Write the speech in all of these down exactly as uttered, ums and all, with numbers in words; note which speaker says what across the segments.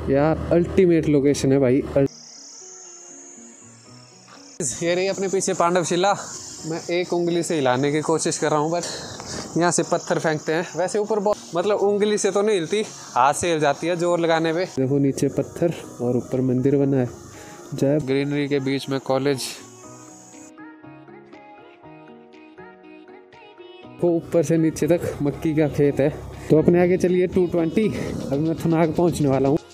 Speaker 1: यार ultimate location है भाई। ये रही अपने पीछे पांडवशिला। मैं एक उंगली से हिलाने की कोशिश कर रहा हूँ, बट यहाँ से पत्थर फेंकते हैं। वैसे ऊपर बहुत मतलब उंगली से तो नहीं हिलती, हाथ से हिल जाती है जोर लगाने पे। देखो नीचे पत्थर और ऊपर मंदिर बना है। जय ग्रीनरी के बीच में कॉलेज। वो ऊपर से नीचे तक मक्की का खेत है। तो अपने आगे चलिए टू ट्वेंटी। अभी मैं थुनाग पहुँचने वाला हूँ।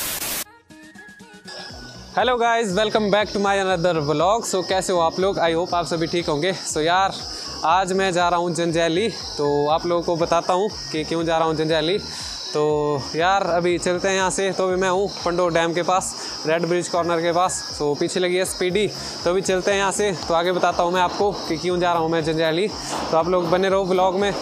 Speaker 1: Hello guys, welcome back to my another vlog. So कैसे हो आप लोग? आई होप आप सभी ठीक होंगे। सो so, यार आज मैं जा रहा हूँ जंजैली। तो आप लोगों को बताता हूँ कि क्यों जा रहा हूँ जंजैली। तो यार अभी चलते हैं यहाँ से। तो अभी मैं हूँ पंडो डैम के पास, रेड ब्रिज कॉर्नर के पास। सो so, पीछे लगी है स्पीडी। तो अभी चलते हैं यहाँ से। तो आगे बताता हूँ मैं आपको कि क्यों जा रहा हूँ मैं जंजैली। तो आप लोग बने रहो व्लॉग में।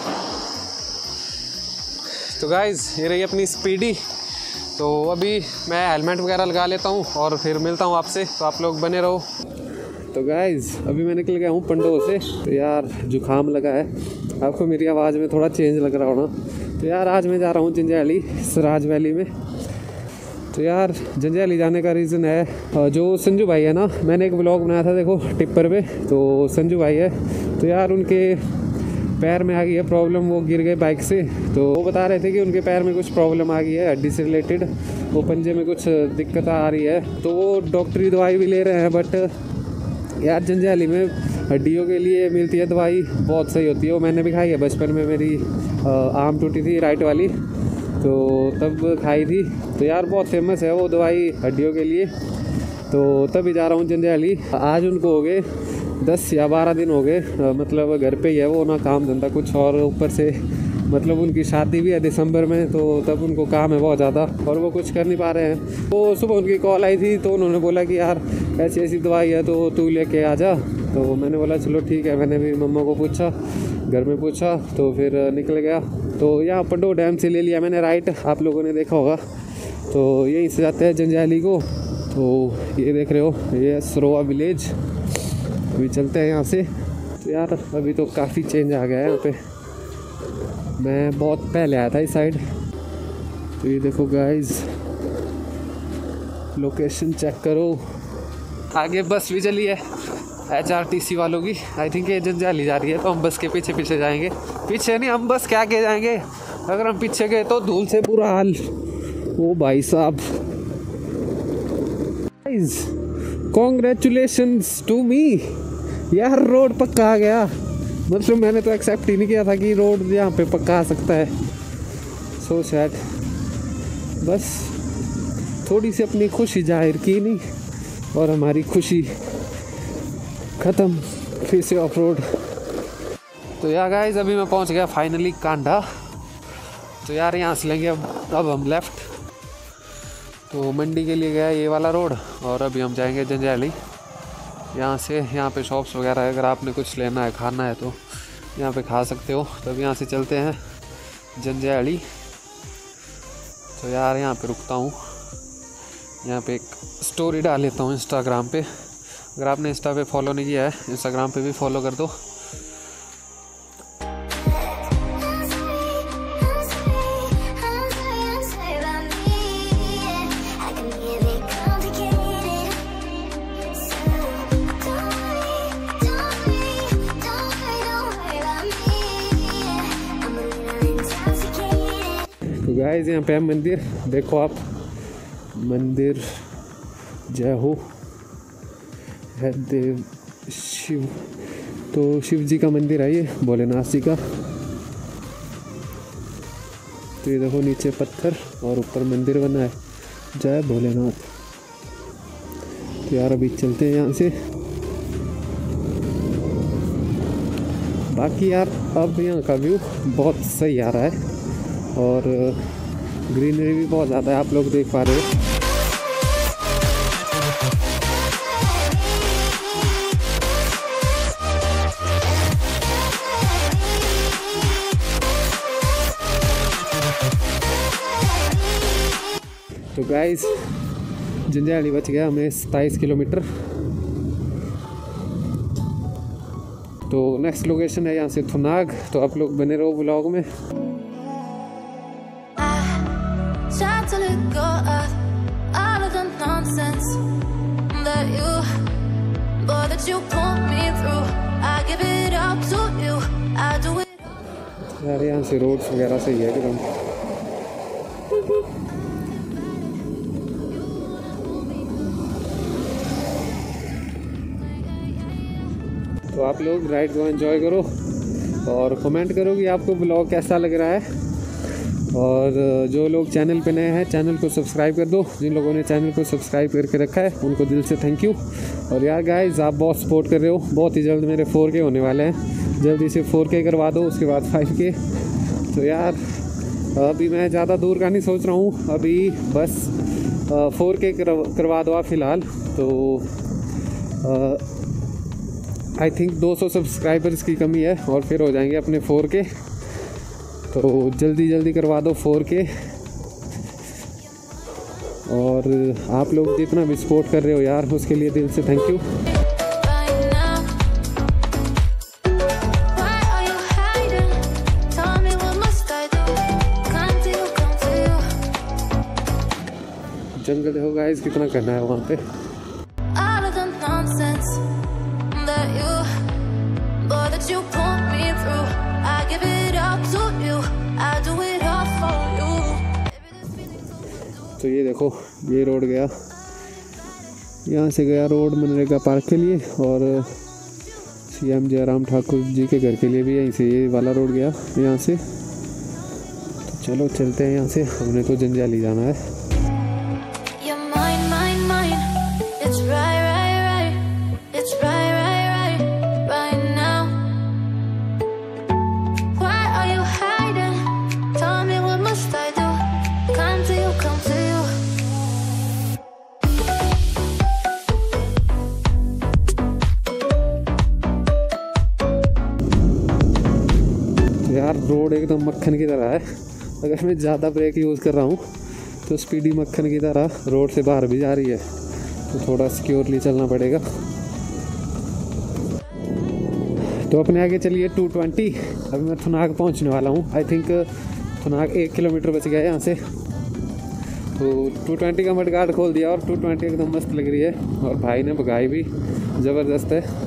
Speaker 1: तो गाइज़ ये रही अपनी स्पीडी। तो अभी मैं हेलमेट वगैरह लगा लेता हूँ और फिर मिलता हूँ आपसे। तो आप लोग बने रहो। तो गाइज़ अभी मैं निकल गया हूँ पंडो से। तो यार जुकाम लगा है, आपको मेरी आवाज़ में थोड़ा चेंज लग रहा होना। तो यार आज मैं जा रहा हूँ जंजैली, सराज वैली में। तो यार जंजैली जाने का रीज़न है, जो संजू भाई है ना, मैंने एक व्लॉग बनाया था देखो टिप्पर पे। तो संजू भाई है, तो यार उनके पैर में आ गई है प्रॉब्लम। वो गिर गए बाइक से। तो वो बता रहे थे कि उनके पैर में कुछ प्रॉब्लम आ गई है हड्डी से रिलेटेड, वो पंजे में कुछ दिक्कत आ रही है। तो वो डॉक्टरी दवाई भी ले रहे हैं। बट यार जंजैली में हड्डियों के लिए मिलती है दवाई, बहुत सही होती है। वो मैंने भी खाई है बचपन में, मेरी आर्म टूटी थी राइट वाली, तो तब खाई थी। तो यार बहुत फेमस है वो दवाई हड्डियों के लिए। तो तभी जा रहा हूँ जंजैली। आज उनको हो गए दस या बारह दिन हो गए, मतलब घर पे ही है वो ना, काम धंधा कुछ। और ऊपर से मतलब उनकी शादी भी है दिसंबर में, तो तब उनको काम है बहुत ज़्यादा और वो कुछ कर नहीं पा रहे हैं। तो सुबह उनकी कॉल आई थी, तो उन्होंने बोला कि यार ऐसी ऐसी दवाई है तो तू लेके आ जा। तो मैंने बोला चलो ठीक है। मैंने भी मम्मा को पूछा, घर में पूछा, तो फिर निकल गया। तो यहाँ पंडो डैम से ले लिया मैंने राइट, आप लोगों ने देखा होगा। तो यहीं से जाते हैं जंजैली को। तो ये देख रहे हो, ये सरोवा विलेज। अभी चलते हैं यहाँ से। तो यार अभी तो काफ़ी चेंज आ गया है यहाँ पे, मैं बहुत पहले आया था इस साइड। तो ये देखो गाइस, लोकेशन चेक करो। आगे बस भी चली है एच आर टी सी वालों की। आई थिंक ये जंजैली जा रही है, तो हम बस के पीछे पीछे जाएंगे। पीछे नहीं, हम बस के आगे जाएंगे। अगर हम पीछे गए तो धूल से पूरा हाल। ओ भाई साहब, गाइस कॉन्ग्रेचुलेशंस टू मी। यार रोड पक्का आ गया। मतलब मैंने तो एक्सेप्ट ही नहीं किया था कि रोड यहाँ पे पक्का आ सकता है। So sad. बस थोड़ी सी अपनी खुशी जाहिर की नहीं और हमारी खुशी ख़त्म, फिर से ऑफ रोड। तो यार गाइस अभी मैं पहुँच गया फाइनली कांडा। तो यार यहाँ से लेंगे अब अब हम लेफ़्ट। तो मंडी के लिए गया ये वाला रोड, और अभी हम जाएंगे जंजैली। यहाँ से यहाँ पे शॉप्स वगैरह है, अगर आपने कुछ लेना है खाना है तो यहाँ पे खा सकते हो। तब यहाँ से चलते हैं जंजैली। तो यार यहाँ पे रुकता हूँ, यहाँ पे एक स्टोरी डाल लेता हूँ इंस्टाग्राम पे। अगर आपने इंस्टा पे फॉलो नहीं किया है, इंस्टाग्राम पे भी फॉलो कर दो। तो गाइस यहाँ पे है मंदिर, देखो आप, मंदिर जय हो है देव शिव। तो शिव जी का मंदिर है ये, भोलेनाथ जी का। तो ये देखो नीचे पत्थर और ऊपर मंदिर बना है, जय भोलेनाथ। तो यार अभी चलते हैं यहाँ से। बाकी यार अब यहाँ का व्यू बहुत सही आ रहा है और ग्रीनरी भी बहुत ज़्यादा है, आप लोग देख पा रहे हो। तो गाइस जंजैली बच गया हमें सताईस किलोमीटर। तो नेक्स्ट लोकेशन है यहाँ से थुनाग। तो आप लोग बने रहो व्लॉग में। यार यहाँ से रोड्स वगैरह सही है एकदम। तो आप लोग राइड को एंजॉय करो और कमेंट करो कि आपको ब्लॉग कैसा लग रहा है। और जो लोग चैनल पे नए हैं चैनल को सब्सक्राइब कर दो। जिन लोगों ने चैनल को सब्सक्राइब करके रखा है उनको दिल से थैंक यू। और यार गाइस आप बहुत सपोर्ट कर रहे हो। बहुत ही जल्द मेरे फोर के होने वाले हैं, जल्दी से फोर के करवा दो, उसके बाद फाइव के। तो यार अभी मैं ज़्यादा दूर का नहीं सोच रहा हूँ, अभी बस फोर के करवा दो आप फ़िलहाल। तो आई थिंक दो सौ सब्सक्राइबर्स की कमी है और फिर हो जाएंगे अपने फोर के। तो जल्दी जल्दी करवा दो फोर के। और आप लोग जितना भी सपोर्ट कर रहे हो यार उसके लिए दिल से थैंक यू। जंगल देखो गाइस कितना करना है वहाँ पे। तो ये देखो ये रोड गया, यहाँ से गया रोड मनरेगा पार्क के लिए और सी एम जयराम ठाकुर जी के घर के लिए भी यहीं से ये वाला रोड गया यहाँ से। तो चलो चलते हैं यहाँ से, हमने तो जंजाली जाना है। यार रोड एकदम मक्खन की तरह है। अगर मैं ज़्यादा ब्रेक यूज़ कर रहा हूँ तो स्पीडी मक्खन की तरह रोड से बाहर भी जा रही है, तो थोड़ा सिक्योरली चलना पड़ेगा। तो अपने आगे चलिए टू ट्वेंटी। अभी मैं थुनाग पहुँचने वाला हूँ। आई थिंक थुनाग एक किलोमीटर बच गया है यहाँ से। तो टू ट्वेंटी का मडगार्ड खोल दिया और टू ट्वेंटी एकदम मस्त लग रही है और भाई ने भगाई भी ज़बरदस्त है।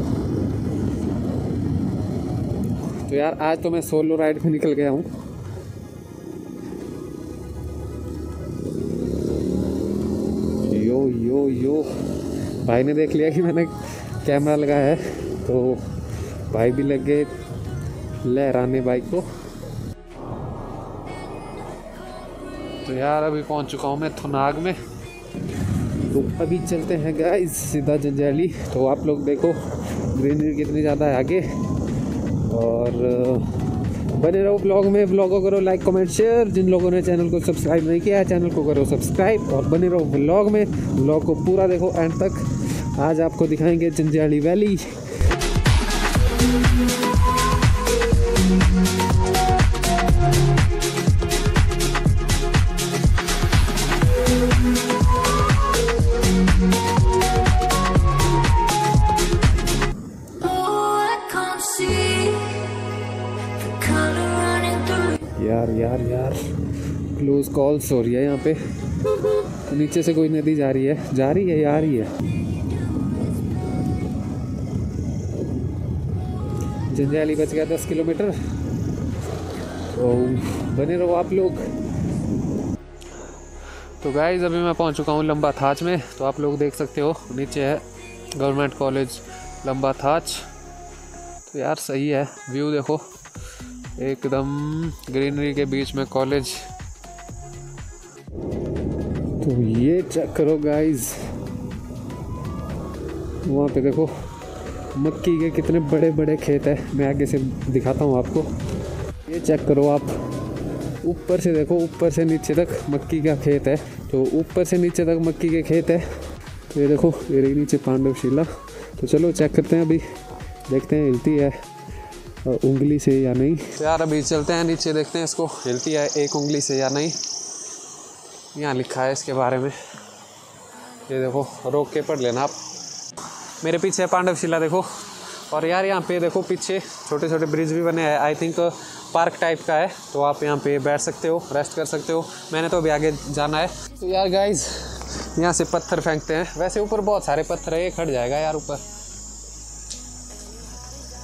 Speaker 1: तो यार आज तो मैं सोलो राइड पे निकल गया हूँ। यो यो यो भाई ने देख लिया कि मैंने कैमरा लगाया है, तो भाई भी लग गए लहराने बाइक को। तो यार अभी पहुँच चुका हूँ मैं थुनाग में। तो अभी चलते हैं गाइस सीधा जंजैली। तो आप लोग देखो ग्रीनरी कितनी ज़्यादा है आगे। और बने रहो ब्लॉग में। ब्लॉग को करो लाइक कमेंट शेयर। जिन लोगों ने चैनल को सब्सक्राइब नहीं किया है चैनल को करो सब्सक्राइब और बने रहो ब्लॉग में। ब्लॉग को पूरा देखो एंड तक। आज आपको दिखाएंगे जंजैली वैली। यार यार यार क्लोज कॉल्स हो रही है यहाँ पे। तो नीचे से कोई नदी जा रही है जा रही है या आ रही है। जंजैली बच गया दस किलोमीटर। तो बने रहो आप लोग। तो गाइज अभी मैं पहुँच चुका हूँ लंबा थाच में। तो आप लोग देख सकते हो नीचे है गवर्नमेंट कॉलेज लंबा थाच। तो यार सही है व्यू देखो एकदम ग्रीनरी के बीच में कॉलेज। तो ये चेक करो गाइस, वहाँ पे देखो मक्की के कितने बड़े बड़े खेत है। मैं आगे से दिखाता हूँ आपको। ये चेक करो आप, ऊपर से देखो ऊपर से नीचे तक मक्की का खेत है। तो ऊपर से नीचे तक मक्की के खेत है। तो ये देखो ये रही नीचे पांडवशिला। तो चलो चेक करते हैं, अभी देखते हैं हिलती है उंगली से या नहीं। तो यार अभी चलते हैं नीचे, देखते हैं इसको हिलती है एक उंगली से या नहीं। यहाँ लिखा है इसके बारे में, ये देखो रोक के पढ़ लेना आप। मेरे पीछे पांडवशिला देखो। और यार यहाँ पे देखो पीछे छोटे छोटे ब्रिज भी बने हैं। आई थिंक पार्क टाइप का है, तो आप यहाँ पे बैठ सकते हो, रेस्ट कर सकते हो। मैंने तो अभी आगे जाना है। तो यार गाइज यहाँ से पत्थर फेंकते हैं। वैसे ऊपर बहुत सारे पत्थर है, ये खड़ जाएगा यार ऊपर।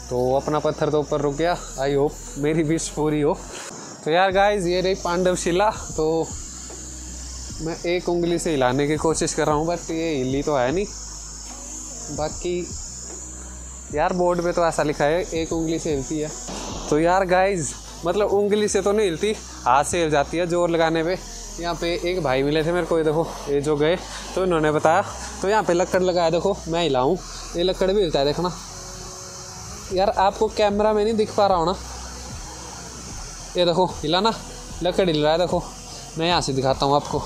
Speaker 1: तो अपना पत्थर तो ऊपर रुक गया। आई होप मेरी विश पूरी हो। तो यार गाइस ये रही पांडवशिला। तो मैं एक उंगली से हिलाने की कोशिश कर रहा हूँ बट ये हिली तो है नहीं। बाकी यार बोर्ड पे तो ऐसा लिखा है एक उंगली से हिलती है। तो यार गाइस मतलब उंगली से तो नहीं हिलती, हाथ से हिल जाती है जोर लगाने पे। यहाँ पे एक भाई मिले थे मेरे को, ये देखो ये जो गए तो इन्होंने बताया। तो यहाँ पे लकड़ लगाया, देखो मैं हिलाऊँ ये लकड़ भी हिलता है, देखना यार। आपको कैमरा में नहीं दिख पा रहा हो ना, ये देखो हिला ना, लकड़ हिल रहा है। देखो मैं यहाँ से दिखाता हूँ आपको,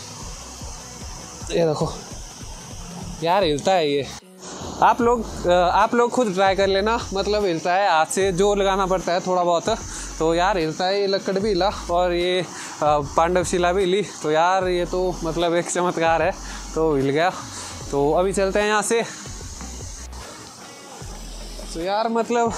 Speaker 1: ये देखो यार हिलता है ये। आप लोग आप लोग खुद ट्राई कर लेना, मतलब हिलता है, हाथ से जोर लगाना पड़ता है थोड़ा बहुत। तो यार हिलता है, ये लकड़ भी हिला और ये पांडवशिला भी हिली। तो यार ये तो मतलब एक चमत्कार है, तो हिल गया। तो अभी चलते हैं यहाँ से। तो यार मतलब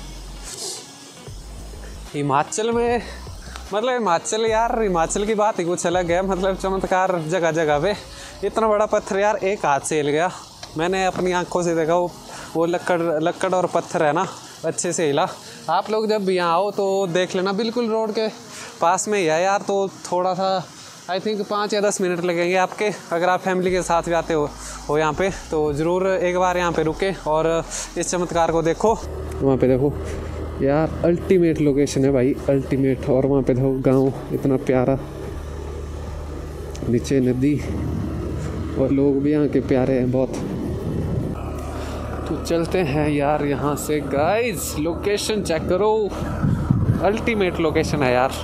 Speaker 1: हिमाचल में मतलब हिमाचल यार हिमाचल की बात ही कुछ अलग है। मतलब चमत्कार जगह जगह पे। इतना बड़ा पत्थर यार एक हाथ से हिल गया, मैंने अपनी आंखों से देखा। वो वो लकड़ लकड़ और पत्थर है ना, अच्छे से हिला। आप लोग जब भी यहाँ आओ तो देख लेना, बिल्कुल रोड के पास में ही है यार। तो थोड़ा सा आई थिंक पाँच या दस मिनट लगेंगे आपके, अगर आप फैमिली के साथ भी आते हो हो यहाँ पे तो ज़रूर एक बार यहाँ पे रुके और इस चमत्कार को देखो। वहाँ पे देखो यार अल्टीमेट लोकेशन है भाई, अल्टीमेट। और वहाँ पे देखो गांव इतना प्यारा, नीचे नदी और लोग भी यहाँ के प्यारे हैं बहुत। तो चलते हैं यार यहाँ से गाइस। लोकेशन चेक करो, अल्टीमेट लोकेशन है यार।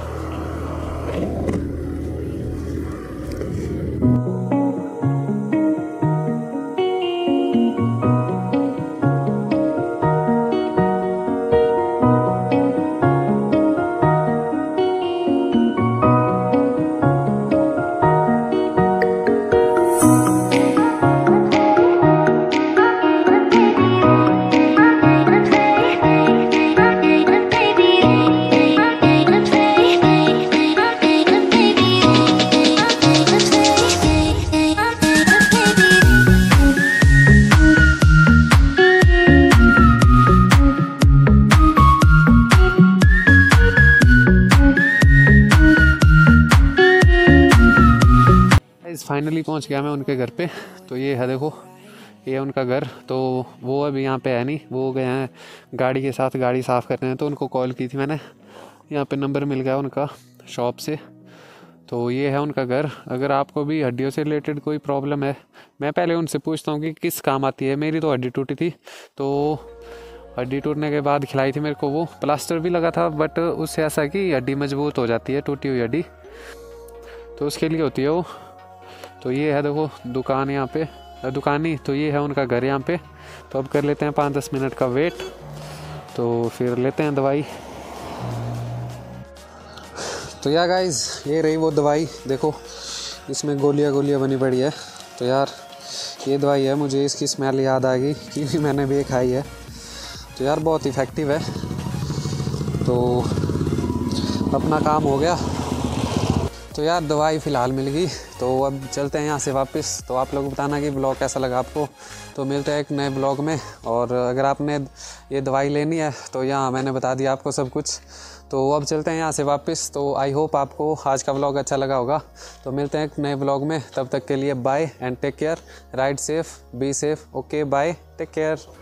Speaker 1: फाइनली पहुंच गया मैं उनके घर पे। तो ये है देखो, ये है उनका घर। तो वो अभी यहाँ पे है नहीं, वो गए हैं गाड़ी के साथ गाड़ी साफ़ करने हैं। तो उनको कॉल की थी मैंने, यहाँ पे नंबर मिल गया उनका शॉप से। तो ये है उनका घर। अगर आपको भी हड्डियों से रिलेटेड कोई प्रॉब्लम है, मैं पहले उनसे पूछता हूँ कि किस काम आती है। मेरी तो हड्डी टूटी थी, तो हड्डी टूटने के बाद खिलाई थी मेरे को वो। प्लास्टर भी लगा था बट उससे ऐसा कि हड्डी मजबूत हो जाती है, टूटी हुई हड्डी, तो उसके लिए होती है वो। तो ये है देखो दुकान, यहाँ पे दुकान ही तो ये है उनका घर यहाँ पे। तो अब कर लेते हैं पाँच दस मिनट का वेट, तो फिर लेते हैं दवाई। तो यार गाइस ये रही वो दवाई, देखो इसमें गोलियां गोलियां बनी पड़ी है। तो यार ये दवाई है, मुझे इसकी स्मेल याद आ गई क्योंकि मैंने भी खाई है। तो यार बहुत इफ़ेक्टिव है। तो अपना काम हो गया। तो यार दवाई फ़िलहाल मिल गई, तो अब चलते हैं यहाँ से वापस। तो आप लोग बताना कि ब्लॉग कैसा लगा आपको। तो मिलते हैं एक नए ब्लॉग में। और अगर आपने ये दवाई लेनी है तो यहाँ मैंने बता दिया आपको सब कुछ। तो अब चलते हैं यहाँ से वापस। तो आई होप आपको आज का ब्लॉग अच्छा लगा होगा। तो मिलते हैं एक नए ब्लॉग में, तब तक के लिए bye and take care. Ride safe, be safe. Okay bye, take care.